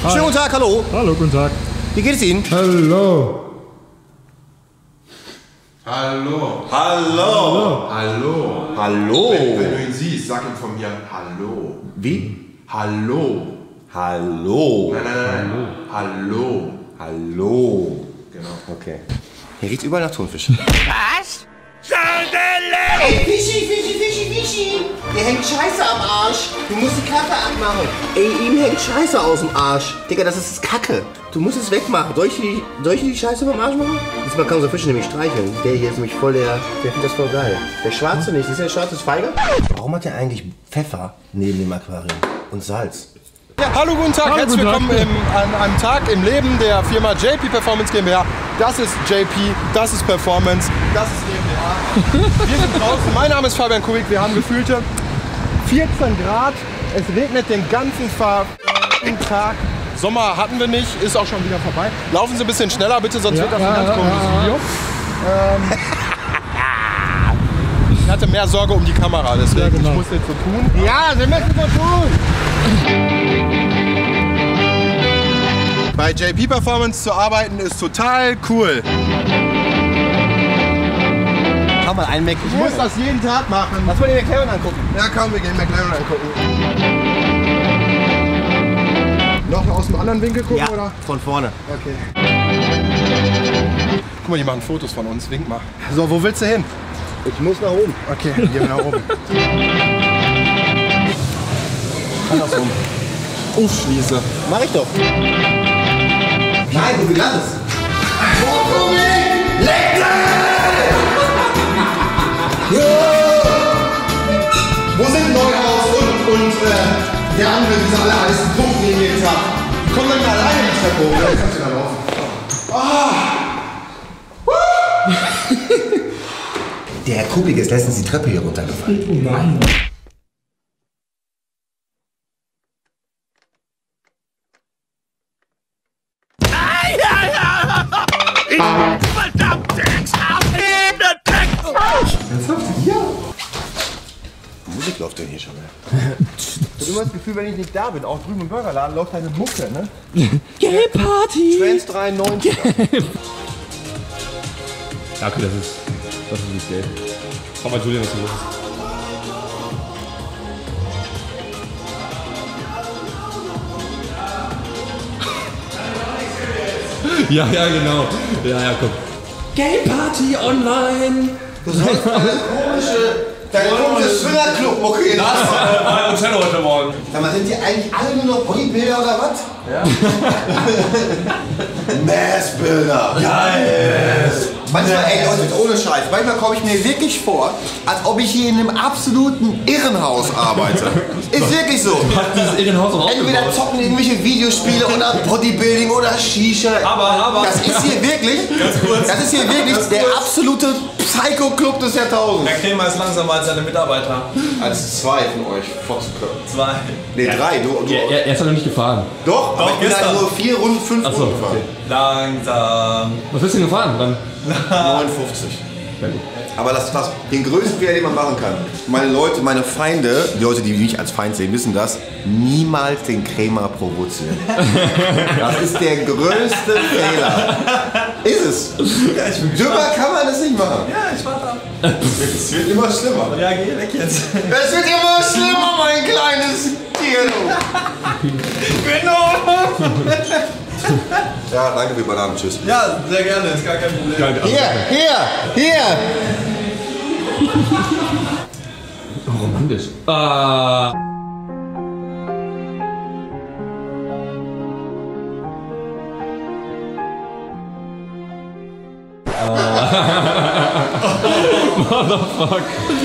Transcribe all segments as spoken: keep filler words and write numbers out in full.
Hi. Schönen guten Tag, hallo. Hallo, guten Tag. Wie geht es Ihnen? Hallo. Hallo. Hallo. Hallo. Hallo. Wenn, wenn du ihn siehst, sag ihm von mir Hallo. Wie? Hallo. Hallo. Nein, nein, nein. Hallo. Hallo. Genau. Okay. Hier riecht's überall nach Thunfisch. Was? Sardelle! Ey, Fischi, Fischi, Fischi, Fischi! Dir hängt Scheiße am Arsch. Du musst die Kacke abmachen. Ey, ihm hängt Scheiße aus dem Arsch. Digga, das ist Kacke. Du musst es wegmachen. Soll ich die, soll ich die Scheiße vom Arsch machen? Diesmal kann unser Fisch nämlich streicheln. Der hier ist nämlich voll der... Der findet das voll geil. Der Schwarze nicht. Siehst du, der Schwarze ist feige? Warum hat der eigentlich Pfeffer neben dem Aquarium? Und Salz? Ja, hallo, guten Tag, hallo, herzlich guten willkommen im, an einem Tag im Leben der Firma J P Performance GmbH. Das ist J P, das ist Performance, das ist GmbH. Wir sind draußen, mein Name ist Fabian Kubik, wir haben gefühlte vierzehn Grad, es regnet den ganzen verfickten Tag. Sommer hatten wir nicht, ist auch schon wieder vorbei. Laufen Sie ein bisschen schneller bitte, sonst Ja, wird das ein ja, ganz ja, komisches ja. Video. Ähm, ich hatte mehr Sorge um die Kamera, deswegen Ja, genau. ich musste jetzt so tun. Ja, Sie müssen so tun! Bei J P Performance zu arbeiten ist total cool. Kann man einen Ich muss das jeden Tag machen. Lass mal den McLaren angucken. Ja, komm, wir gehen McLaren angucken. Noch aus dem anderen Winkel gucken, Ja, oder? von vorne. Okay. Guck mal, die machen Fotos von uns. Wink mal. So, wo willst du hin? Ich muss nach oben. Okay, gehen wir nach oben. Andersrum. Aufschließe. Mach ich doch. Nein, du lass es. Wo sind Neuhaus und, und äh, der andere, dieser alle heißen Punkt, den wir jetzt haben? Die kommen dann alleine die Treppe hoch. Jetzt kannst du da laufen. Der Herr Kubik ist letztens die Treppe hier runtergefallen. Oh nein. Verdammt, Musik läuft denn hier schon mal. Du hast das Gefühl, wenn ich nicht da bin, auch drüben im Burgerladen, läuft deine Mucke, ne? Gay Party! Trans dreiundneunzig. Ja, okay, das ist. Das ist nicht gay. Frag mal Julian, was hier los ist. Ja, ja, genau. Ja, ja, komm. Gay Party online! Du sollst eine komische, deine komische Swingerclub-Mucke hier. Das war ein Hotel heute Morgen. Sag mal, sind die eigentlich alle nur noch Bodybuilder oder was? Ja. Massbilder. Geil. Manchmal, ey Leute, ohne Scheiß, manchmal komme ich mir wirklich vor, als ob ich hier in einem absoluten Irrenhaus arbeite. Ist wirklich so. Hat dieses Irrenhaus auch Entweder aufgebaut. zocken irgendwelche Videospiele oder Bodybuilding oder Shisha. Aber, aber. Das ist hier wirklich, das ist hier wirklich der absolute Psycho-Club des Jahrtausends. Herr Kremer ist langsamer als seine Mitarbeiter. Als zwei von euch Foxköpfe. Zwei. Nee, drei. Du, du, Er, er ist ja noch nicht gefahren. Doch, aber Doch, ich bin gestern. halt nur vier Runden, fünf Achso, Runden gefahren. okay. Langsam. Was bist du denn gefahren? Dann. neunundfünfzig. Sehr gut. Aber das ist das, den größten Fehler, den man machen kann. Meine Leute, meine Feinde, die Leute, die mich als Feind sehen, wissen das, niemals den Krämer provozieren. Das ist der größte Fehler. Ist es. Ja, ich bin Dümmer kann man das nicht machen. Ja, ich warte ab. Es wird immer schlimmer. Ja, geh weg jetzt. Es wird immer schlimmer, mein kleines Tier. Genau. Ja, danke für die Bananen. Tschüss. Ja, sehr gerne, ist gar kein Problem. Geil, also, Hier, hier, hier. oh, romantisch. Ah. Motherfuck.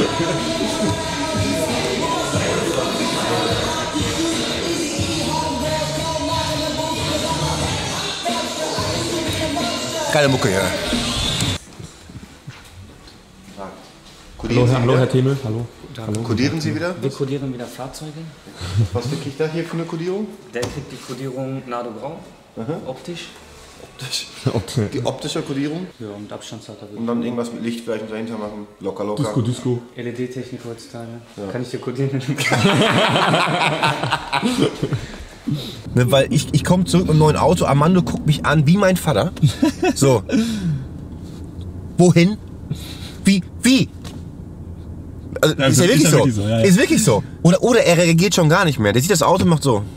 Geile Mucke, ja. Hallo, Herr, hallo, Herr Themel. Hallo. Hallo. Kodieren Sie wieder? Wir kodieren wieder Fahrzeuge. Was kriege ich da hier für eine Kodierung? Der kriegt die Kodierung Nado Grau, optisch. Die optische Kodierung? Ja, und Abstandshalter. Und dann irgendwas mit Licht vielleicht dahinter machen. Locker, locker. Disco, Disco. L E D-Technik heutzutage. Kann ich dir kodieren? Ne, weil ich, ich komme zurück mit einem neuen Auto, Armando guckt mich an wie mein Vater. So. Wohin? Wie? Wie? Also, Ja, ist ja ist wirklich ja so. wirklich so, ja, ja. Ist wirklich so. Oder, oder er reagiert schon gar nicht mehr. Der sieht das Auto und macht so.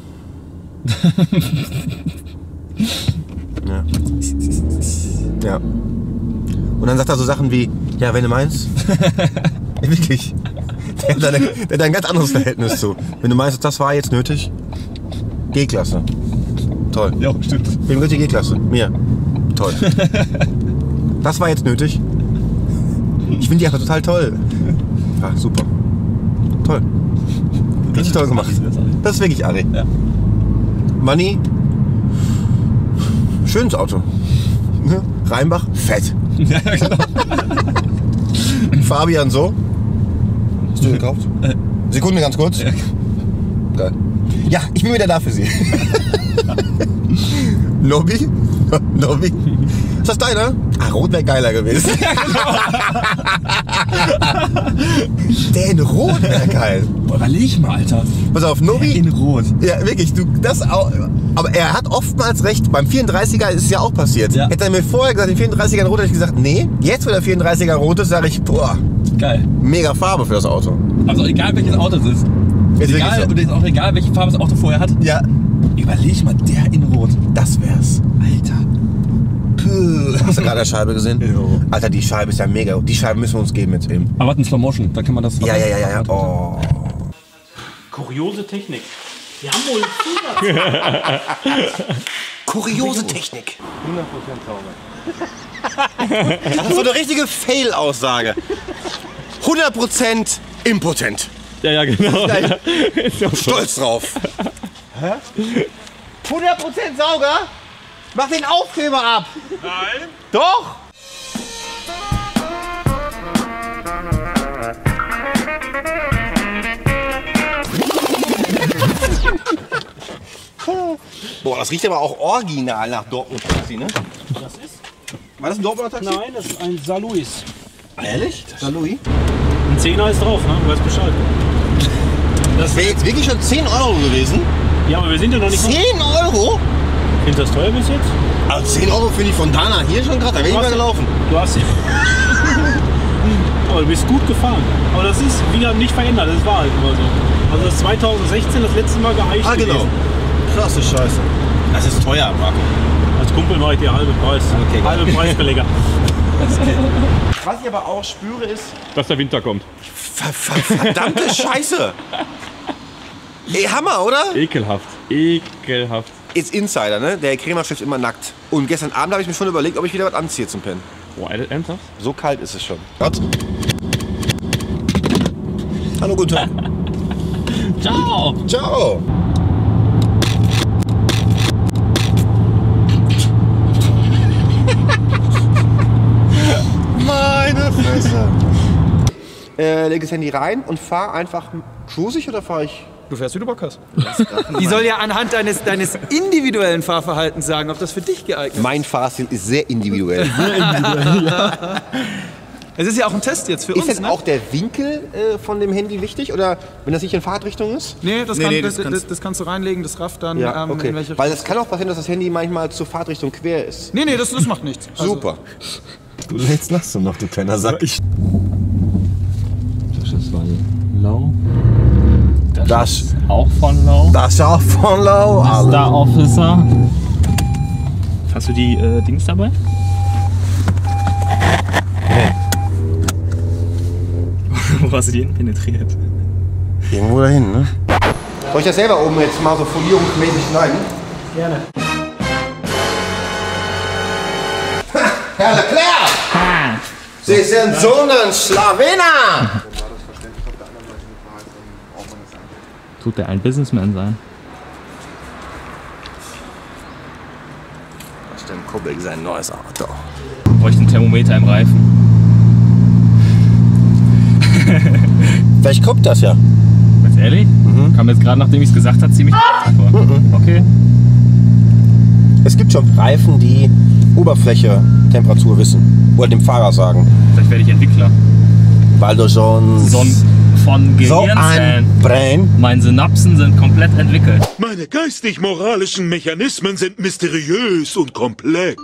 Ja. Ja. Und dann sagt er so Sachen wie, ja, wenn du meinst. Ja, wirklich. Der hat, eine, der hat ein ganz anderes Verhältnis zu. Wenn du meinst, das war jetzt nötig, G-Klasse. Toll. Ja, stimmt. Wem gehört die G-Klasse? Mir. Toll. Das war jetzt nötig. Ich finde die einfach total toll. Ja, super. Toll. Richtig toll gemacht. Das ist wirklich Ari. Ja. Manni, schönes Auto. Ne? Rheinbach, fett. Ja, genau. Fabian so. Hast du ihn gekauft? Äh. Sekunde, ganz kurz. Ja. Geil. Ja, ich bin wieder da für Sie. Nobby? Nobby? Ist das deiner? Ah, rot wäre geiler gewesen. Der in rot wäre geil. Boah, überleg mal, Alter. Pass auf, Nobby. In Rot. Ja, wirklich, du, das auch. Aber er hat oftmals recht. Beim vierunddreißiger ist es ja auch passiert. Ja. Hätte er mir vorher gesagt, den vierunddreißiger in rot, hätte ich gesagt, nee. Jetzt, wo der vierunddreißiger rot ist, sage ich, boah, Geil. mega Farbe für das Auto. Also egal welches Auto es ist. Ist Egal, wirklich und ist auch egal, welche Farbe das Auto vorher hat. so. Ja, Überleg mal, der in Rot. das wär's. Alter. Puh. Hast du gerade eine Scheibe gesehen? Ja. Alter, die Scheibe ist ja mega. Die Scheibe müssen wir uns geben jetzt eben. Aber in Slow Motion, da kann man das... Ja, ja, ja, ja, ja. Oh. Kuriose Technik. Wir haben wohl Kuriose Technik. hundert Prozent Taube. Das ist so eine richtige Fail-Aussage. hundert Prozent impotent. Ja, ja, genau. Geil. Ist ja so. Stolz drauf. Hä? hundert Prozent Sauger? Mach den Aufkleber ab. Nein. Doch. Boah, das riecht aber auch original nach Dortmund-Taxi, ne? Das ist? War das ein Dortmunder Taxi? Nein, das ist ein Saint-Louis. Ehrlich? Saint-Louis? Ein Zehner ist drauf, ne? Du weißt Bescheid. Das wäre jetzt wirklich schon zehn Euro gewesen. Ja, aber wir sind ja noch nicht... zehn Euro? Findest du das teuer bis jetzt? Also zehn Euro finde ich von Dana hier schon gerade, da wäre ich Du mal hast- gelaufen. Du hast... Aber du bist gut gefahren. Aber das ist wieder nicht verändert, das war halt immer so. Also das ist zweitausendsechzehn das letzte Mal geeicht Ah, genau. gewesen. Krasse Scheiße. Das ist teuer, Marco. Als Kumpel mache ich dir halbe Preis. Okay, geil. halbe Preisbeläger. Was ich aber auch spüre ist, Dass der Winter kommt. ver ver verdammte Scheiße. Ey, Hammer, oder? Ekelhaft. Ekelhaft. Jetzt Insider, ne? Der Crema-Chef immer nackt. Und gestern Abend habe ich mir schon überlegt, ob ich wieder was anziehe zum Pennen. Boah, ernsthaft? So kalt ist es schon. Was? Hallo, guten Tag. Ciao. Ciao. Meine Fresse. Äh, leg das Handy rein und fahr einfach cruisig oder fahre ich? Du fährst, wie du Bock hast. Die soll ja anhand deines, deines individuellen Fahrverhaltens sagen, ob das für dich geeignet ist. Mein Fahrstil ist sehr individuell. Es ist ja auch ein Test jetzt für Ist uns, denn ne? auch der Winkel äh, von dem Handy wichtig oder wenn das nicht in Fahrtrichtung ist? Nee, das, Nee, kann, nee, das, das das, das kannst du reinlegen, das rafft dann Ja, ähm, okay. in welche Weil es kann auch passieren, dass das Handy manchmal zur Fahrtrichtung quer ist. Nee, nee, das, das macht nichts. Also, Super. Du jetzt lachst du noch, du kleiner Sack. Das ist von Low. Das, ist auch von Low. das ist auch von Low. Star Officer. Hast du die äh, Dings dabei? Wo hast du die hin penetriert? Irgendwo dahin, ne? Soll ich das selber oben jetzt mal so folierungsmäßig schneiden? Gerne. Herr Leclerc! Sie sind so ein Schlawener! Tut der ein Businessman sein? Was denn Kubbel sein neues Auto? Bräuchte ein Thermometer im Reifen. Vielleicht kommt das ja. Ganz ehrlich? Mhm. Kam jetzt gerade, nachdem ich es gesagt habe, ziemlich vor. Mhm. Okay. Es gibt schon Reifen, die Oberfläche, Temperatur wissen. Oder dem Fahrer sagen. Vielleicht werde ich Entwickler. Weil du schon So ein von So ein Gehirnzellen. Brain. Meine Synapsen sind komplett entwickelt. Meine geistig-moralischen Mechanismen sind mysteriös und komplex.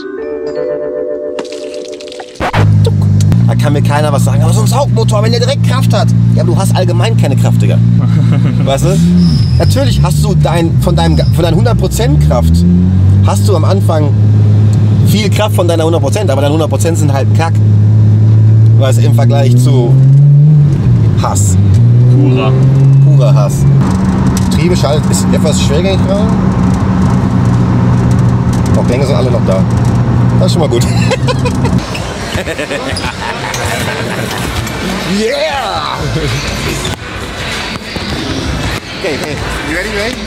Da kann mir keiner was sagen. Aber so ein Saugmotor, wenn der direkt Kraft hat. Ja, aber du hast allgemein keine Kraft, Digga. Weißt du? Natürlich hast du dein, von, deinem, von deiner hundert Prozent Kraft, hast du am Anfang viel Kraft von deiner hundert Prozent, aber deine hundert Prozent sind halt ein Kack. Weißt du, im Vergleich zu Hass. Purer. Purer Hass. Getriebe schaltet ist etwas schwergängig gerade. Noch Gänge sind alle noch da. Das ist schon mal gut. Yeah! Okay, okay. You ready, ready?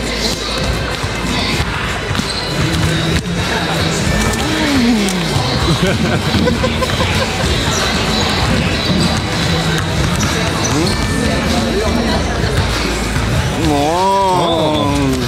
Oh.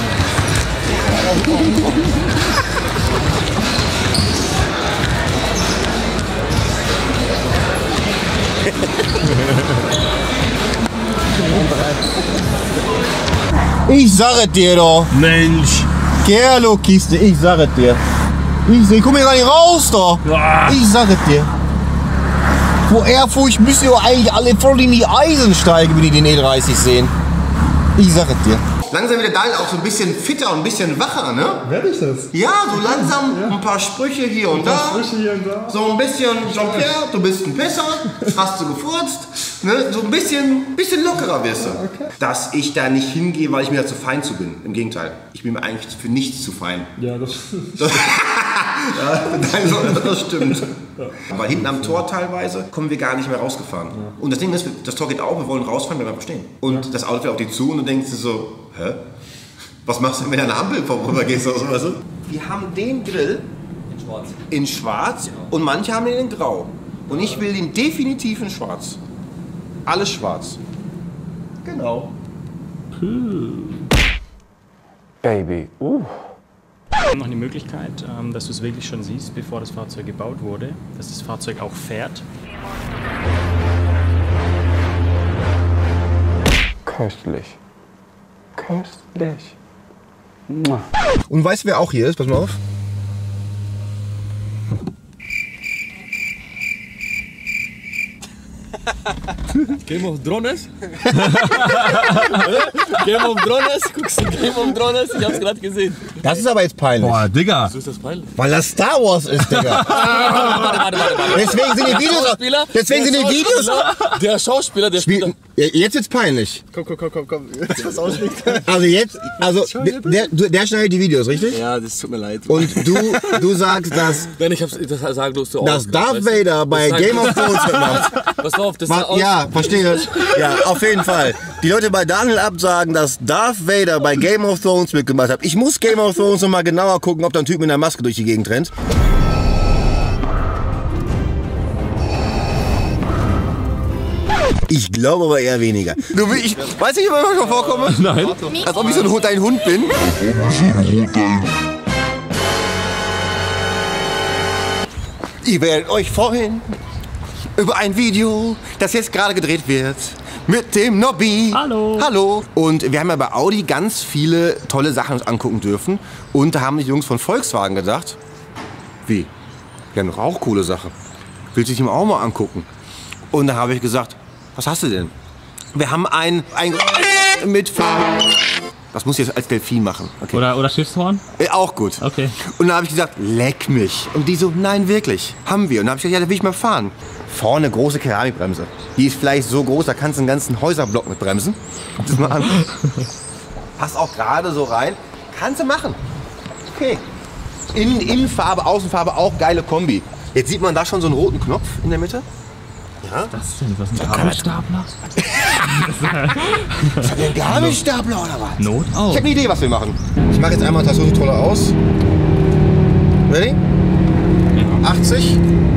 Ich sage dir doch. Mensch. Gerlo Kiste, ich sage dir. Ich, ich komm hier gar nicht raus doch. Ich sage dir. Wo Erfurt müssen ja eigentlich alle voll in die Eisen steigen, wenn die den E dreißig sehen. Ich sage dir. Langsam wird der Daniel auch so ein bisschen fitter und ein bisschen wacher, ne? Werde ich das? Ja, so langsam ja. Ein paar Sprüche hier und, da. Sprüche hier und da. So ein bisschen, Jean-Pierre, du bist ein Pisser, hast du gefurzt. Ne? So ein bisschen, bisschen lockerer wirst du. Okay. Dass ich da nicht hingehe, weil ich mir da zu fein zu bin. Im Gegenteil, ich bin mir eigentlich für nichts zu fein. Ja, das das, ja, nein, das stimmt. Ja. Aber hinten am Tor teilweise kommen wir gar nicht mehr rausgefahren. Ja. Und das Ding ist, das Tor geht auf, wir wollen rausfahren, wir bleiben stehen. Und ja. Das Auto fährt auf dich zu und du denkst dir so, hä? Was machst du denn, wenn du an der Ampel vorübergehst oder so? Weißt du? Wir haben den Grill in schwarz, in schwarz genau. Und manche haben den in grau. Und ich will den definitiv in schwarz. Alles schwarz. Genau. Hm. Baby, uh. Noch eine Möglichkeit, dass du es wirklich schon siehst, bevor das Fahrzeug gebaut wurde, dass das Fahrzeug auch fährt. Köstlich. Köstlich. Und weißt du, wer auch hier ist? Pass mal auf. Game of Thrones? Game of Thrones? Guckst du Game of Thrones? Ich hab's gerade gesehen. Das ist aber jetzt peinlich. Boah, Digga. Wieso ist das peinlich? Weil das Star Wars ist, Digga. warte, warte, warte, warte. Deswegen sind die Videos. Deswegen sind die Videos. Der Schauspieler, der spielt. Jetzt wird's peinlich. Komm, komm, komm, komm, komm. Was ausliegt. Also jetzt, also der, der, der schneidet die Videos, richtig? Ja, das tut mir leid. Und du, du sagst, dass. Nein, ich hab's, das sagen bloß du auch. Dass Darth Vader bei Game of Thrones mitmacht. Pass auf, das Ma ja, verstehe. Ja, auf jeden Fall. Die Leute bei Daniel absagen, dass Darth Vader bei Game of Thrones mitgemacht hat. Ich muss Game of Thrones noch mal genauer gucken, ob da ein Typ mit einer Maske durch die Gegend rennt. Ich glaube aber eher weniger. Du, ich, weißt du, wie ich immer schon vorkomme? Nein. Als ob ich so ein Hund, ein Hund bin. Ihr werdet euch freuen über ein Video, das jetzt gerade gedreht wird. Mit dem Nobby. Hallo. Hallo. Und wir haben ja bei Audi ganz viele tolle Sachen uns angucken dürfen. Und da haben die Jungs von Volkswagen gedacht, wie? Wir haben doch auch coole Sachen. Willst du dich ihm auch mal angucken? Und da habe ich gesagt, was hast du denn? Wir haben ein, ein mit Das muss ich jetzt als Delfin machen. Okay. Oder, oder Schiffshorn? Äh, auch gut. Okay. Und dann habe ich gesagt, leck mich. Und die so, nein, wirklich. Haben wir. Und dann habe ich gesagt, ja, da will ich mal fahren. Vorne große Keramikbremse. Die ist vielleicht so groß, da kannst du einen ganzen Häuserblock mit bremsen. Guck das mal an. Passt auch gerade so rein. Kannst du machen. Okay. Innen, Innenfarbe, Außenfarbe, auch geile Kombi. Jetzt sieht man da schon so einen roten Knopf in der Mitte. Ja? Was ist denn? Was ist ein Gabelstapler? Ist das ein Gabelstapler oder was? Not auch. Ich habe eine Idee, was wir machen. Ich mache jetzt einmal Tastaturtrolle aus. Ready? Ja. achtzig.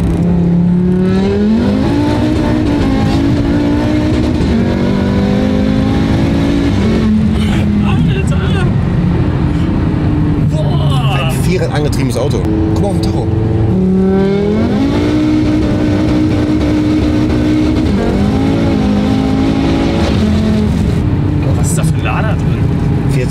Ein vierrad angetriebenes Auto. Guck mal auf den Tacho.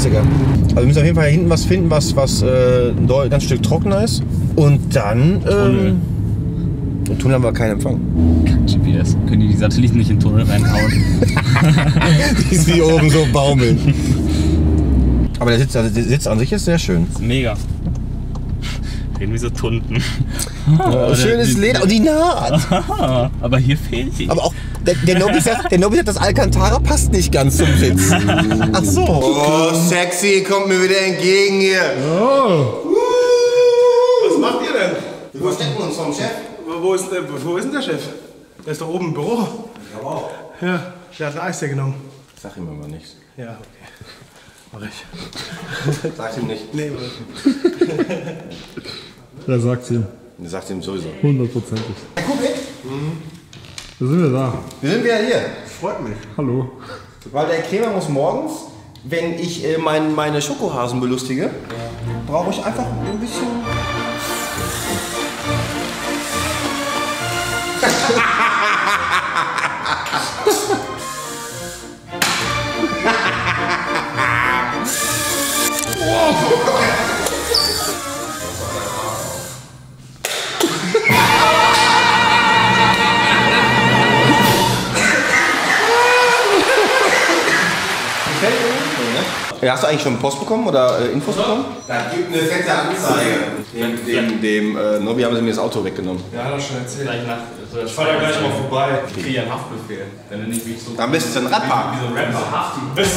vierziger. Also wir müssen auf jeden Fall hinten was finden, was, was äh, ein ganz Stück trockener ist. Und dann... Ähm, im Tunnel haben wir keinen Empfang. G P S. Können die die Satelliten nicht in den Tunnel reinhauen? Die sie oben so baumeln. Aber der Sitz, also der Sitz an sich ist sehr schön. Das ist mega. Reden wie so Tunden. Oh, schönes Leder und die Naht. Aber hier fehlt die. Aber auch der, der Nobby sagt, der Nobby sagt, das Alcantara passt nicht ganz zum Sitz. Ach so. Oh, sexy, kommt mir wieder entgegen hier. Oh. Was macht ihr denn? Wir verstecken uns vom Chef. Wo ist, der, wo ist denn der Chef? Der ist doch oben im Büro. Ja, ja, der hat ein Eis genommen. Sag ihm aber nichts. Ja, okay. Mach ich. Sag ihm nicht. Nee, mach ich. Er sagt ihm. Er sagt ihm sowieso. Hundertprozentig. Kubik? Mhm. Da sind wir da. Wir sind wieder hier. Freut mich. Hallo. Weil der Krämer muss morgens, wenn ich äh, mein, meine Schokohasen belustige, brauche ich einfach ein bisschen... Ja, hast du eigentlich schon Post bekommen oder äh, Infos bekommen? Da gibt eine fette Anzeige. Dem, dem, dem äh, Nobby haben sie mir das Auto weggenommen. Ja, hat er schon erzählt. Gleich nach, also Ich fahr da gleich mal vorbei. Ich kriege ja einen Haftbefehl. Wenn du nicht wie so. Dann bist du ein Rapper. Wie so ein Rapper. Hafti bist.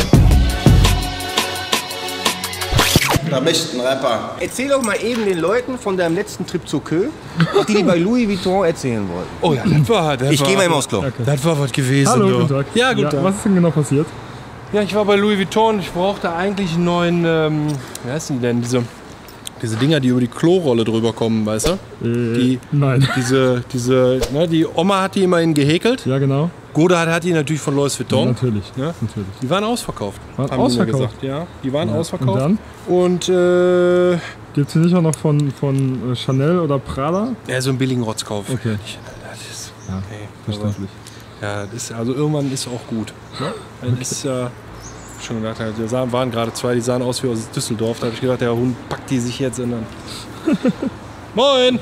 Da bist du ein Rapper. Erzähl doch mal eben den Leuten von deinem letzten Trip zur Kö, die die bei Louis Vuitton erzählen wollten. Oh ja, das war das Ich war, gehe mal eben aufs Klo. Okay. Das war was gewesen. Hallo, du. guten Tag. Ja, guten ja, Tag. Was ist denn genau passiert? Ja, ich war bei Louis Vuitton. Ich brauchte eigentlich einen neuen, ähm, wie heißen die denn? Diese, diese Dinger, die über die Klorolle drüber kommen, weißt du? Äh, Die, nein. Diese, diese, ne, die Oma hat die immerhin gehäkelt. Ja, genau. Goda hat, hat die natürlich von Louis Vuitton. Ja, natürlich. Ja? natürlich. Die waren ausverkauft. Waren haben die mir ausverkauft? gesagt. Ja, die waren Ja. ausverkauft. Und dann? Und äh, Gibt es hier nicht auch noch von, von Chanel oder Prada? ja, so einen billigen Rotzkauf. Okay. Das ist, Ja, okay, verständlich. Ja, das ist, also irgendwann ist auch gut. Ne? Das ist ja schon gedacht, da sahen- waren gerade zwei, die sahen aus wie aus Düsseldorf. Da habe ich gedacht, der Hund packt die sich jetzt in den. Moin!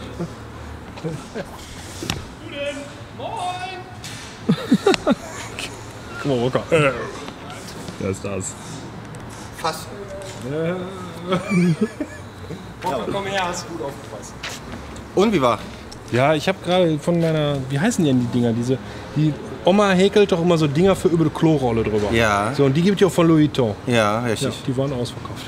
Guck mal, Rucker. Wer ist das? Fast. Komm her, hast du gut aufgepasst. Und wie war? Ja, ich habe gerade von meiner, wie heißen denn die Dinger? Diese, die Oma häkelt doch immer so Dinger für über die Klorolle drüber. Ja. So, und die gibt ja auch von Louis Vuitton. Ja, Ja, richtig. die waren ausverkauft.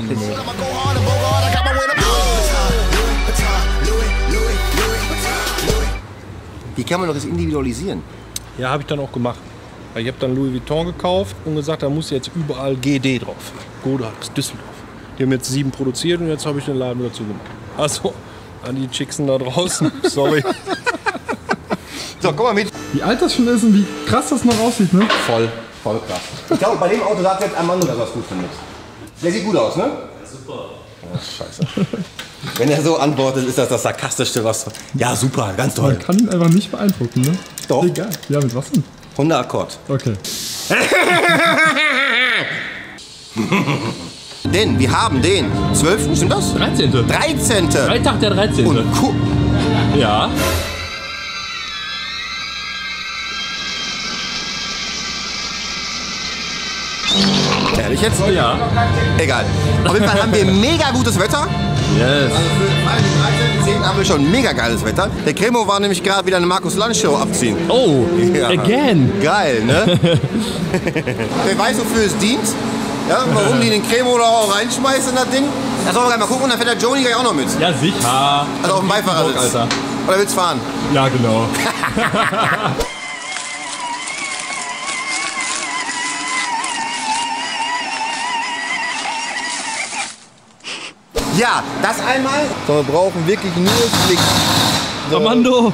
Wie kann man doch das individualisieren? Ja, habe ich dann auch gemacht. Weil Ich habe dann Louis Vuitton gekauft und gesagt, da muss jetzt überall G D drauf. Goda aus Düsseldorf. Die haben jetzt sieben produziert und jetzt habe ich den Laden wieder zugemacht. Also, an die Chicksen da draußen, sorry. So, komm mal mit. Wie alt das schon ist und wie krass das noch aussieht, ne? Voll, voll krass. Ich glaube, bei dem Auto sagt jetzt Armando, dass er es gut findet. Der sieht gut aus, ne? Ja, super. Oh, scheiße. Wenn er so antwortet, ist das das Sarkastischste, was... Ja, super, ganz toll. Man kann ihn einfach nicht beeindrucken, ne? Doch. Egal. Ja, mit was denn? Honda Accord. Okay. Denn wir haben den zwölften Stimmt das? dreizehnte dreizehnten Freitag der dreizehnte Und gu Ja. Ehrlich jetzt? Ja. Egal. Auf jeden Fall haben wir mega gutes Wetter. Yes. Also für den dreizehnten zehnten haben wir schon mega geiles Wetter. Der Cremo war nämlich gerade wieder eine Markus Lanz Show abziehen. Oh, Ja. again. Geil, ne? Wer weiß, wofür es dient? Ja, warum die den Cremo da auch reinschmeißen in das Ding? Das sollen wir gleich mal gucken und dann fährt der Joni gleich auch noch mit. Ja, sicher. Also auf dem Beifahrersitz. Alter. Oder willst du fahren? Ja, genau. Ja, das einmal. So, wir brauchen wirklich nur Flick. So. Armando.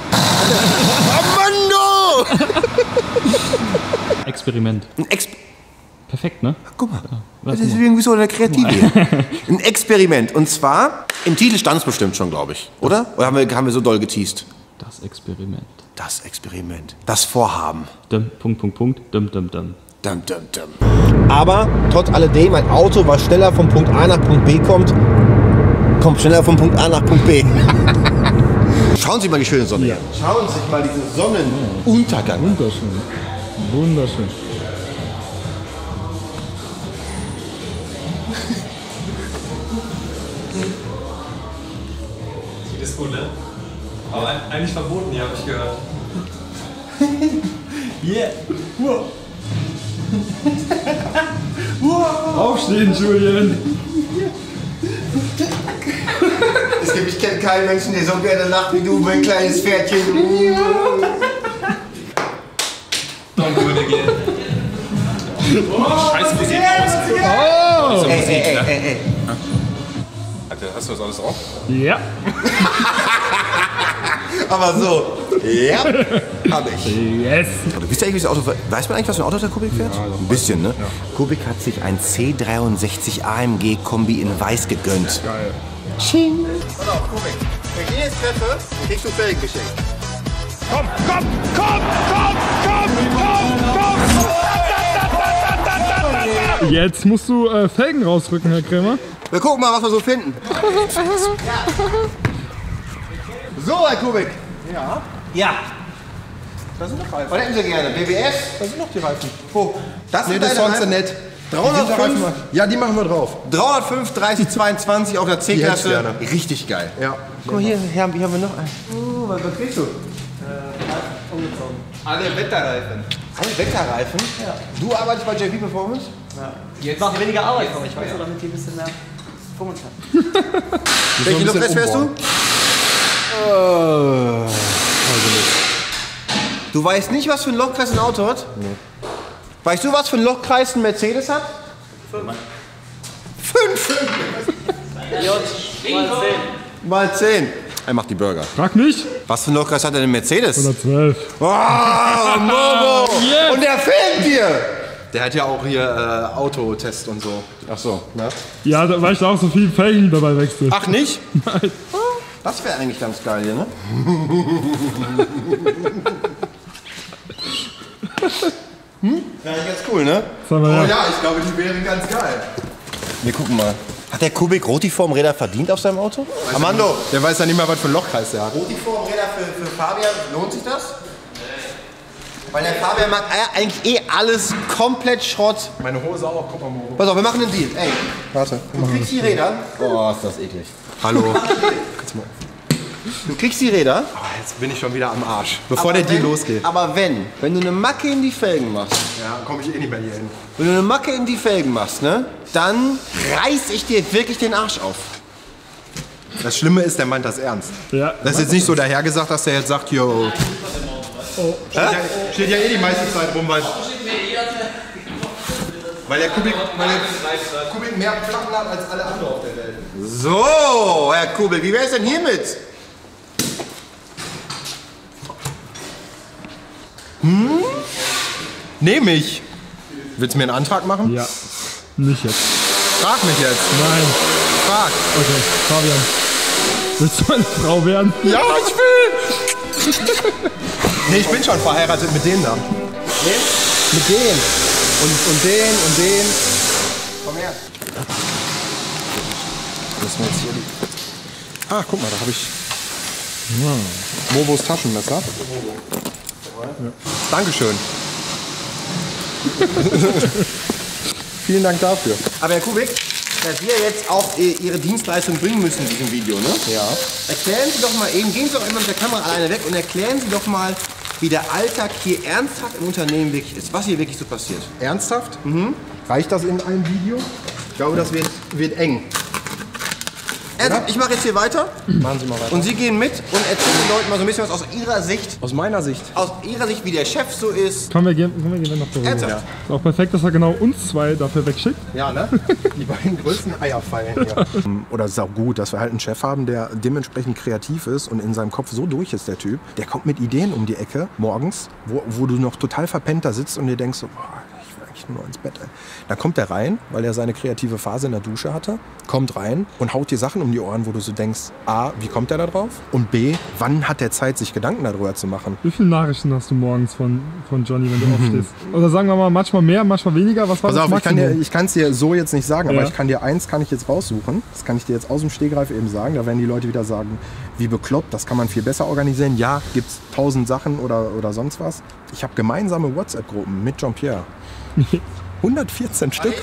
Armando! Experiment. Ein Ex Perfekt, ne? Guck mal, was das ist irgendwie so eine Kreative. Ein Experiment. Und zwar, im Titel stand es bestimmt schon, glaube ich. Oder? Oder haben wir, haben wir so doll geteased? Das Experiment. Das Experiment. Das Vorhaben. Dum, Punkt, Punkt, Punkt. Dum, dum, dum. Dum, dum, dum. Aber trotz alledem, ein Auto, was schneller von Punkt A nach Punkt B kommt, kommt schneller von Punkt A nach Punkt B. Schauen Sie mal die schöne Sonne. Ja. Schauen Sie sich mal diesen Sonnenuntergang an. Wunderschön. Wunderschön. Sieht das gut, ne? Aber eigentlich verboten hier, habe ich gehört. Yeah. Wow. Wow. Aufstehen, Julian. Es gibt, ich kenne keinen Menschen, der so gerne lacht wie du, mein kleines Pferdchen. Don't do it again. Oh, scheiße, wie sieht aus? Oh! Ey, ey, ey, ey, ey. Alter, hast du das alles drauf? Ja. Aber so. Ja, hab ich. Yes. Du bist ja eigentlich das Auto. Weiß man eigentlich, was für ein Auto der Kubik fährt? Ja, ein bisschen, ne? Ja. Kubik hat sich ein C dreiundsechzig A M G Kombi in Weiß gegönnt. Geil. Ching. Pass auf, Kubik. Wenn ich jetzt treffe, kriegst du Felgen geschenkt. Komm, komm, komm, komm, komm, komm, komm! Jetzt musst du äh, Felgen rausrücken, Herr Krämer. Wir gucken mal, was wir so finden. So, Herr Kubik. Ja. Ja. Da sind noch Reifen. Was hätten Sie gerne? B B S? Da sind noch die Reifen. Wo? Das Nee, sind das ist deine sonst Reifen? nett. dreihundertfünf? Ja, die machen wir drauf. dreihundertfünf, dreißig, zweiundzwanzig auf der Die hätte ich C-Klasse. gerne. Richtig geil. Ja. Guck mal, hier, hier, haben, hier haben wir noch einen. Uh, was, was kriegst du? Umgezogen. Alle Wetterreifen. Alle Wetterreifen? Ja. Du arbeitest bei J P Performance? Ja. Jetzt macht weniger Arbeit für mich, weißt du, damit die ein bisschen mehr Fummeln kann. Welche Lokres fährst du? Äh, Du weißt nicht, was für ein Lokkreis ein Auto hat? Nee. Weißt du, was für ein Lokkreis ein Mercedes hat? Fünf. Fünf! J, mal zehn. Mal zehn. Er macht die Burger. Frag mich. Was für ein Lokkreis hat denn ein Mercedes? hundertzwölf. Oh, Momo! Yes. Und der filmt dir! Der hat ja auch hier äh, Autotest und so. Ach so. Ne? Ja, da, weil ich da auch so viel Felgen dabei wechsle. Ach nicht? Nein. Das wäre eigentlich ganz geil hier, ne? Hm? Wäre eigentlich ganz cool, ne? Sag mal, Oh ja. ja, ich glaube, die wären ganz geil. Wir gucken mal. Hat der Kubik Rotiformräder verdient auf seinem Auto? Armando! Der weiß ja nicht mal, was für ein Lochkreis der hat. Rotiformräder für, für Fabian, lohnt sich das? Weil der Fabian mag eigentlich eh alles komplett Schrott. Meine Hose auch, guck mal, Mo. Pass auf, wir machen einen Deal. Ey, Warte. du kriegst die Räder. Oh, ist das eklig. Hallo. Du kriegst die Räder. Oh, jetzt bin ich schon wieder am Arsch. Bevor aber der Deal wenn, losgeht. Aber wenn, wenn du eine Macke in die Felgen machst, Ja, komme ich eh nicht mehr hier hin. wenn du eine Macke in die Felgen machst, ne, dann reiß ich dir wirklich den Arsch auf. Das Schlimme ist, der meint das ernst. Ja. Das ist jetzt nicht so dahergesagt, dass der jetzt sagt, yo. Oh. Steht, ja, steht ja eh die meiste Zeit rum, weil. Weil der Kubik, weil der Kubik mehr Platten hat als alle anderen auf der Welt. So, Herr Kubik, wie wär's denn hiermit? Hm? Nehm ich. Willst du mir einen Antrag machen? Ja. Nicht jetzt. Frag mich jetzt. Nein. Frag. Okay, Fabian. Willst du meine Frau werden? Ja, ich will! Nee, ich bin schon verheiratet mit denen da. Wen? Mit denen. Und, und den und den. Komm her. Müssen wir jetzt hier die. Ah, guck mal, da habe ich. Hm. Mobos Taschenmesser. Ja. Dankeschön. Vielen Dank dafür. Aber Herr Kubik, da wir jetzt auch äh, Ihre Dienstleistung bringen müssen in diesem Video, ne? Ja. Erklären Sie doch mal eben, gehen Sie doch immer mit der Kamera alleine weg und erklären Sie doch mal, wie der Alltag hier ernsthaft im Unternehmen wirklich ist, was hier wirklich so passiert. Ernsthaft? Mhm. Reicht das in einem Video? Ich glaube, das wird, wird eng. Ernsthaft, ich mache jetzt hier weiter. Machen Sie mal weiter. Und Sie gehen mit und erzählen den Leuten mal so ein bisschen was aus Ihrer Sicht. Aus meiner Sicht. Aus Ihrer Sicht, wie der Chef so ist. Komm, wir gehen, komm, wir gehen noch darüber. Ernsthaft? Ja. Ist auch perfekt, dass er genau uns zwei dafür wegschickt. Ja, ne? Die beiden größten Eierfeilen hier. Oder es ist auch gut, dass wir halt einen Chef haben, der dementsprechend kreativ ist und in seinem Kopf so durch ist, der Typ. Der kommt mit Ideen um die Ecke morgens, wo, wo du noch total verpennt da sitzt und dir denkst so, boah, ich will eigentlich echt nur ins Bett. Ey. Dann kommt der rein, weil er seine kreative Phase in der Dusche hatte, kommt rein und haut dir Sachen um die Ohren, wo du so denkst, A, wie kommt der da drauf? Und B, wann hat der Zeit, sich Gedanken darüber zu machen? Wie viele Nachrichten hast du morgens von, von Johnny, wenn du aufstehst? Oder sagen wir mal, manchmal mehr, manchmal weniger? Was war Pass das auf, Maximum? ich kann es dir so jetzt nicht sagen, Ja. aber ich kann dir eins kann ich jetzt raussuchen. Das kann ich dir jetzt aus dem Stegreif eben sagen. Da werden die Leute wieder sagen, wie bekloppt, das kann man viel besser organisieren. Ja, gibt es tausend Sachen oder, oder sonst was. Ich habe gemeinsame WhatsApp-Gruppen mit Jean-Pierre. hundertvierzehn Stück.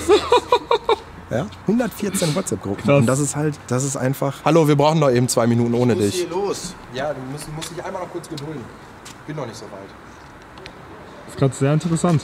Ja, hundertvierzehn WhatsApp-Gruppen. Und das ist halt, das ist einfach... Hallo, wir brauchen noch eben zwei Minuten ohne dich. Hier los. Ja, du musst, musst dich einmal noch kurz gedulden. Bin noch nicht so weit. Das ist gerade sehr interessant.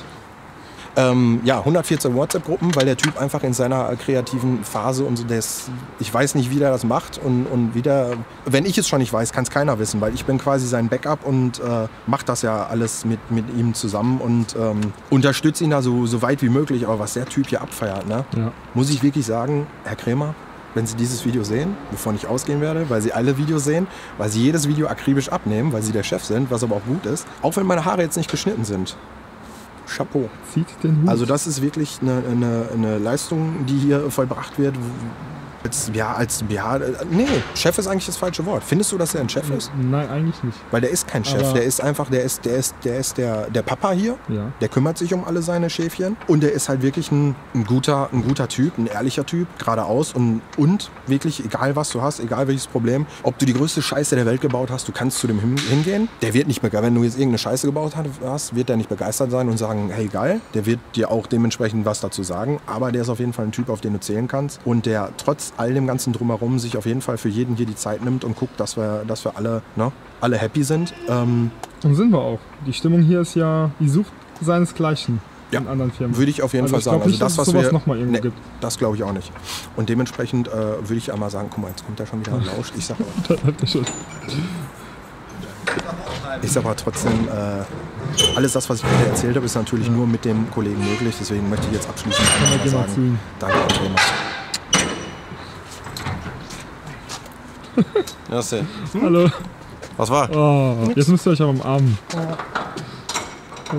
Ähm, ja, hundertvierzehn WhatsApp-Gruppen, weil der Typ einfach in seiner kreativen Phase und so, des, ich weiß nicht, wie der das macht und, und wie der, wenn ich es schon nicht weiß, kann es keiner wissen, weil ich bin quasi sein Backup und äh, mache das ja alles mit, mit ihm zusammen und ähm, unterstütze ihn da so, so weit wie möglich, aber was der Typ hier abfeiert, ne? Ja. Muss ich wirklich sagen, Herr Krämer, wenn Sie dieses Video sehen, wovon ich ausgehen werde, weil Sie alle Videos sehen, weil Sie jedes Video akribisch abnehmen, weil Sie der Chef sind, was aber auch gut ist, auch wenn meine Haare jetzt nicht geschnitten sind. Chapeau. Zieht den Hut. Also das ist wirklich eine, eine, eine Leistung, die hier vollbracht wird. Als, ja, als, ja, nee, Chef ist eigentlich das falsche Wort. Findest du, dass er ein Chef ist? Nein, eigentlich nicht. Weil der ist kein Chef, Aber der ist einfach, der ist, der ist, der ist der, der Papa hier. Ja. Der kümmert sich um alle seine Schäfchen. Und der ist halt wirklich ein, ein, guter, ein guter Typ, ein ehrlicher Typ, geradeaus. Und, und wirklich, egal was du hast, egal welches Problem, ob du die größte Scheiße der Welt gebaut hast, du kannst zu dem hin- hingehen. Der wird nicht begeistert, wenn du jetzt irgendeine Scheiße gebaut hast, wird der nicht begeistert sein und sagen, hey geil. Der wird dir auch dementsprechend was dazu sagen. Aber der ist auf jeden Fall ein Typ, auf den du zählen kannst. Und der trotz all dem ganzen Drumherum sich auf jeden Fall für jeden hier die Zeit nimmt und guckt, dass wir, dass wir alle, ne, alle happy sind. Ähm, Und sind wir auch. Die Stimmung hier ist ja, die sucht seinesgleichen Ja, in anderen Firmen. würde ich auf jeden also Fall ich glaub sagen. Nicht, also das, dass was es sowas wir, noch mal irgendwo nee, gibt. das glaube ich auch nicht. Und dementsprechend äh, würde ich einmal sagen, guck mal, jetzt kommt er schon wieder lauscht. Ich sag Da bleibt er schon. Ich sag aber trotzdem, äh, alles das, was ich gerade erzählt habe, ist natürlich nur mit dem Kollegen möglich. Deswegen möchte ich jetzt abschließend Komm, wir einfach gehen mal mal zu sagen, ihm. danke, Herr Bremer. Was denn? Hallo. Was war? Oh, jetzt müsst ihr euch aber umarmen. Oh.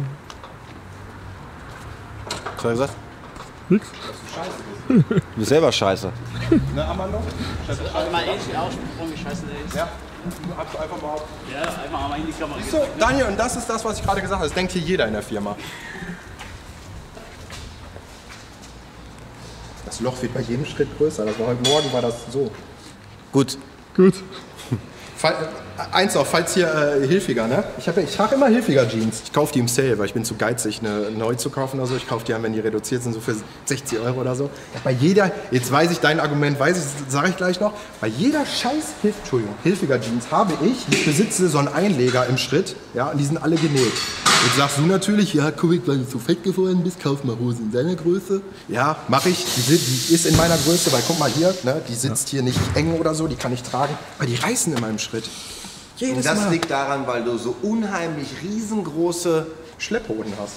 Was hat er gesagt? Nix. Du bist selber scheiße. Ne, Amanda? Also mal ähnlich ausgesprochen, wie scheiße der ist. Ja. Hast du einfach mal. Ja, einfach mal in die Kamera. So, Daniel, und das ist das, was ich gerade gesagt habe. Das denkt hier jeder in der Firma. Das Loch wird bei jedem Schritt größer. Das war heute Morgen war das so. Gut. Gut. Fall, äh, eins auch, falls hier äh, Hilfiger, ne? Ich, hab, ich trage immer Hilfiger Jeans. Ich kaufe die im Sale, weil ich bin zu geizig, eine neu zu kaufen oder so. Ich kaufe die an, wenn die reduziert sind, so für sechzig Euro oder so. Bei jeder, jetzt weiß ich dein Argument, weiß ich, sage ich gleich noch. Bei jeder scheiß Hilf, Entschuldigung, Hilfiger Jeans habe ich, ich besitze so einen Einleger im Schritt, ja, und die sind alle genäht. Jetzt sagst du natürlich, ja, guck, weil du so fett geworden bist, kauf mal Hosen in deiner Größe. Ja, mache ich. Die, die ist in meiner Größe, weil guck mal hier, ne, die sitzt hier nicht eng oder so, die kann ich tragen. Aber die reißen in meinem Schritt. Jedes Und das Mal. liegt daran, weil du so unheimlich riesengroße Schlepphoden hast.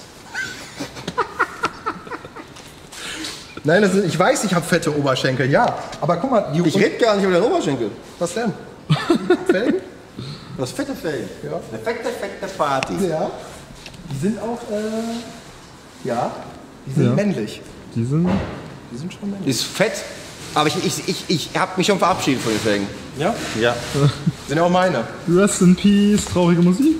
Nein, das ist, ich weiß, ich habe fette Oberschenkel, ja. Aber guck mal, die, Ich rede gar nicht über den Oberschenkel. was denn? Felgen? Du hast fette Felgen. Ja. Eine fette, fette Party. Ja. Die sind auch, äh, ja, die sind Ja. männlich. Die sind. Die sind schon männlich. Ist fett, aber ich, ich, ich, ich habe mich schon verabschiedet von den Felgen. Ja? Ja. Sind auch meine. Rest in Peace, traurige Musik.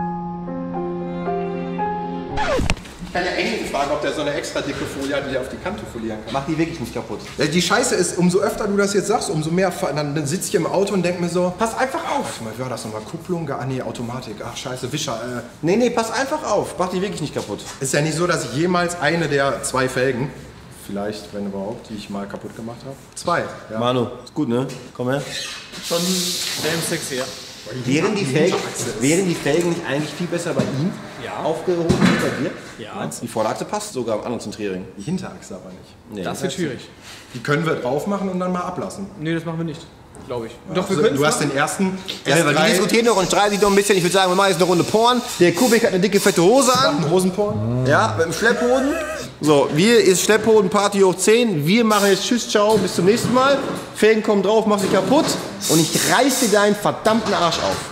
Ich kann ja Engel fragen, ob der so eine extra dicke Folie hat, die er auf die Kante folieren kann. Mach die wirklich nicht kaputt. Ja, die Scheiße ist, umso öfter du das jetzt sagst, umso mehr, dann, dann sitze ich im Auto und denke mir so, pass einfach auf. Wie war das nochmal? Kupplung? Ah nee, Automatik. Ach scheiße, Wischer. Äh. Nee, nee, pass einfach auf. Mach die wirklich nicht kaputt. Ist ja nicht so, dass ich jemals eine der zwei Felgen, vielleicht, wenn überhaupt, die ich mal kaputt gemacht habe. Zwei. Ja. Manu, ist gut, ne? Komm her. Schon damn sexy, ja. Wären die, Felgen, wären die Felgen nicht eigentlich viel besser bei ihm Ja. aufgehoben als bei dir? Ja. Die Vorderachse passt sogar am anderen Zentrierring. Die Hinterachse aber nicht. Nee. Das wird schwierig. Die können wir drauf machen und dann mal ablassen. Nee, das machen wir nicht. Glaube ich. Doch, wir also, du hast den ersten. Ja, weil die diskutieren noch und streiten sich noch ein bisschen. Ich würde sagen, wir machen jetzt eine Runde Porn. Der Kubik hat eine dicke, fette Hose an. Hosenporn. Ja, mit dem Schlepphoden. So, wir ist Schlepphoden, Party hoch zehn. Wir machen jetzt Tschüss, ciao, bis zum nächsten Mal. Felgen kommen drauf, mach sie kaputt. Und ich reiß dir deinen verdammten Arsch auf.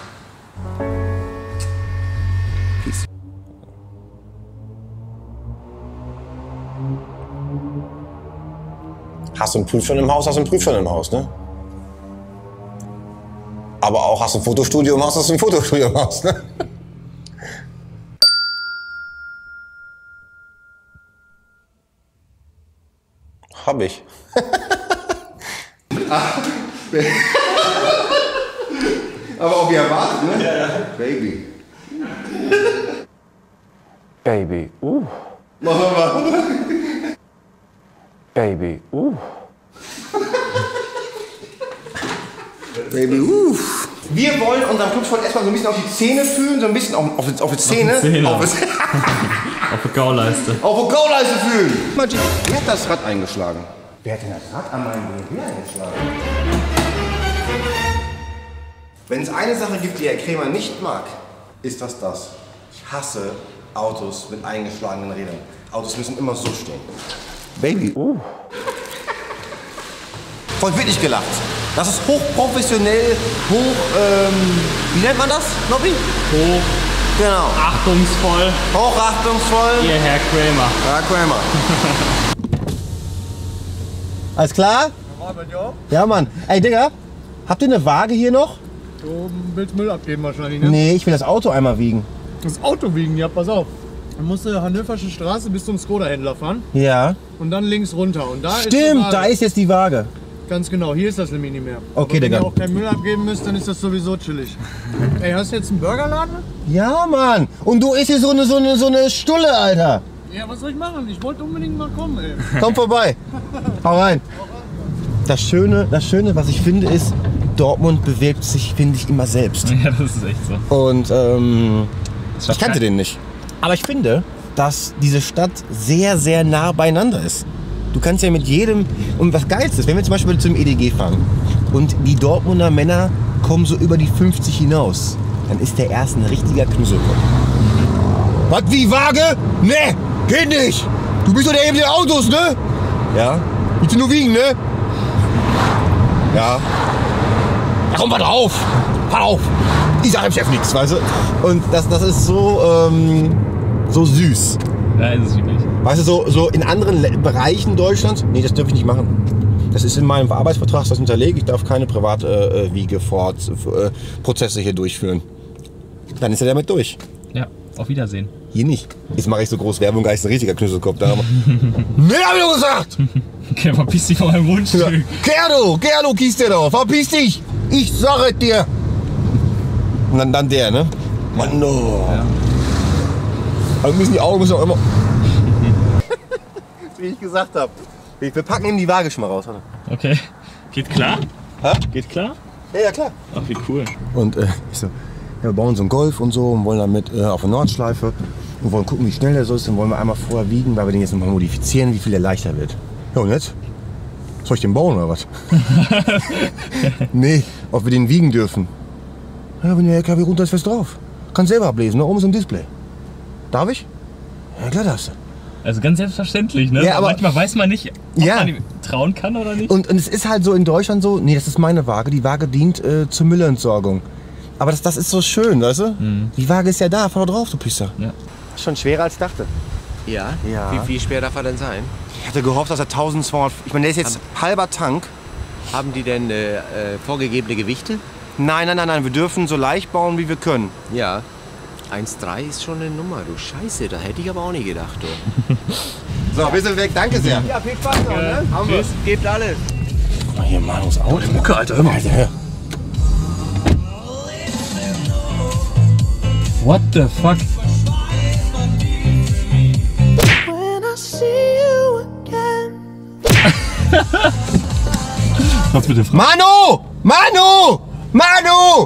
Peace. Hast du einen Prüfschein im Haus, hast du einen Prüfschein im Haus, ne? Aber auch hast du ein Fotostudio im Haus, hast du ein Fotostudio im Haus, ne? Hab ich. Aber auch wie erwartet, ne? Ja, ja. Baby. Baby, uh. Mach mal. Baby, uh. Baby, uff. Wir wollen unserem Clubsport erstmal so ein bisschen auf die Zähne fühlen, so ein bisschen auf, auf, auf die Zähne. Auf die Zähne. Auf, Auf der Gauleiste. auf die Gauleiste fühlen. Wer hat das Rad eingeschlagen? Wer hat denn das Rad an meinem B M W eingeschlagen? Wenn es eine Sache gibt, die Herr Krämer nicht mag, ist das das. Ich hasse Autos mit eingeschlagenen Rädern. Autos müssen immer so stehen. Baby. Uh. Voll wirklich gelacht. Das ist hochprofessionell, hoch, ähm, wie nennt man das, Nobby? Hoch. Genau. Achtungsvoll. Hochachtungsvoll. Ihr Herr Kramer. Herr Kramer. Alles klar? Ja, Mann. Ey, Digga, habt ihr eine Waage hier noch? Du willst Müll abgeben wahrscheinlich, ne? Nee, ich will das Auto einmal wiegen. Das Auto wiegen, ja, pass auf. Dann musst du Hannoversche Straße bis zum Skoda-Händler fahren. Ja. Und dann links runter. Und da ist Stimmt, die Waage. da ist jetzt die Waage. Ganz genau, hier ist das nämlich nicht mehr. Okay, Aber wenn Digga. ihr auch keinen Müll abgeben müsst, dann ist das sowieso chillig. Ey, hast du jetzt einen Burgerladen? Ja, Mann. Und du isst hier so eine, so eine, so eine Stulle, Alter. Ja, was soll ich machen? Ich wollte unbedingt mal kommen, ey. Komm vorbei. Hau rein. Das Schöne, das Schöne, was ich finde, ist, Dortmund bewegt sich, finde ich, immer selbst. Ja, das ist echt so. Und ähm, Das ich kannte den nicht. Aber ich finde, dass diese Stadt sehr, sehr nah beieinander ist. Du kannst ja mit jedem, und was Geilste ist, wenn wir zum Beispiel zum E D G fahren und die Dortmunder Männer kommen so über die fünfzig hinaus, dann ist der erste ein richtiger Knüsselkopf. Was, wie Waage? Ne, geht nicht. Du bist doch der eben der Autos, ne? Ja. Willst du nur wiegen, ne? Ja. Ja, komm, warte auf. Fahr auf. Ich sag dem Chef nichts, weißt du? Und das, das ist so, ähm, so süß. Ja, ist es wirklich. Weißt du, so, so in anderen Le Bereichen Deutschlands, nee, das darf ich nicht machen. Das ist in meinem Arbeitsvertrag, das hinterlegt. Ich darf keine Privatwiegeprozesse äh, hier durchführen. Dann ist er damit durch. Ja, auf Wiedersehen. Hier nicht. Jetzt mache ich so groß Werbung, gar nicht so ein richtiger Knüsselkopf. Da nee, hab ich doch gesagt! Okay, verpiss dich von meinem Wunschstück. Ja. Gerdo, Gerdo, kiest der doch. Verpiss dich! Ich sag es dir! Und dann, dann der, ne? Mann, no. Ja. Also müssen die Augen müssen auch immer. Wie ich gesagt habe. Wir packen ihm die Waage schon mal raus. Oder? Okay. Geht klar? Hä? Geht klar? Ja, ja, klar. Ach, wie cool. Und äh, ich so, ja, wir bauen so einen Golf und so und wollen damit äh, auf eine Nordschleife und wollen gucken, wie schnell der so ist. Dann wollen wir einmal vorher wiegen, weil wir den jetzt nochmal modifizieren, wie viel der leichter wird. Ja, und jetzt? Soll ich den bauen oder was? Nee, ob wir den wiegen dürfen. Ja, wenn der L K W runter ist, fest drauf. Kannst selber ablesen, da oben ist ein Display. Darf ich? Ja, klar darfst du. Also ganz selbstverständlich, ne? Ja, aber manchmal weiß man nicht, ob ja. man ihm trauen kann oder nicht. Und, und es ist halt so in Deutschland so, nee, das ist meine Waage. Die Waage dient äh, zur Müllentsorgung. Aber das, das ist so schön, weißt du? Mhm. Die Waage ist ja da, fahr drauf, du Pisser. Ja. Schon schwerer als ich dachte. Ja? Ja. Wie, wie schwer darf er denn sein? Ich hatte gehofft, dass er tausendzweihundert... Ich meine, der ist jetzt Haben- halber Tank. Haben die denn äh, äh, vorgegebene Gewichte? Nein, nein, nein, nein. Wir dürfen so leicht bauen, wie wir können. Ja. eins Komma drei ist schon eine Nummer, du Scheiße, da hätte ich aber auch nicht gedacht, du. So, wir sind weg. Danke sehr. Ja, viel Spaß noch, ne? Haben wir. Gebt alles. Mal hier, Manus Auto. Die Mucke, Alter, hör mal. Alter, hör. What the fuck? Kannst mit dem Fra Manu! Manu! Manu!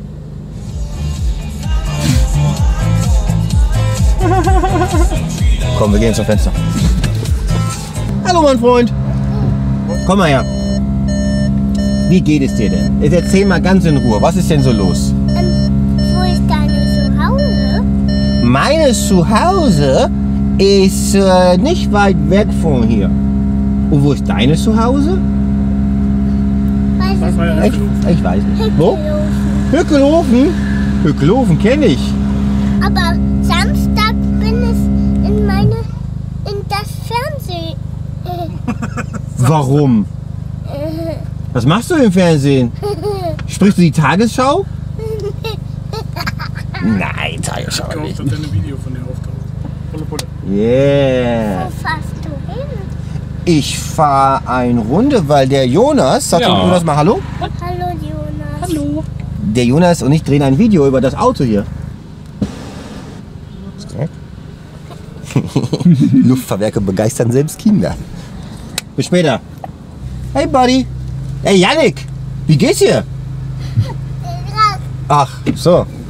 Komm, wir gehen zum Fenster. Hallo, mein Freund. Komm mal her. Wie geht es dir denn? Jetzt erzähl mal ganz in Ruhe. Was ist denn so los? Ähm, wo ist deine Zuhause? Meines Zuhause ist äh, nicht weit weg von hier. Und wo ist deines Zuhause? Weiß Ich, ich weiß nicht. Wo? Hückelhofen. Hückelhofen kenne ich. Aber Samstag bin ich in meine, in das Fernsehen. Äh, Warum? Was machst du im Fernsehen? Sprichst du die Tagesschau? Nein, Tagesschau nicht. Ich ein Video von dir auftaucht. Pulle, pulle. Yeah. Wo fährst du hin? Ich fahre eine Runde, weil der Jonas, sag Ja. doch Jonas mal Hallo. Hallo Jonas. Hallo. Der Jonas und ich drehen ein Video über das Auto hier. Luftfahrwerke begeistern selbst Kinder. Bis später. Hey Buddy. Hey Yannick. Wie geht's dir? Ach, so.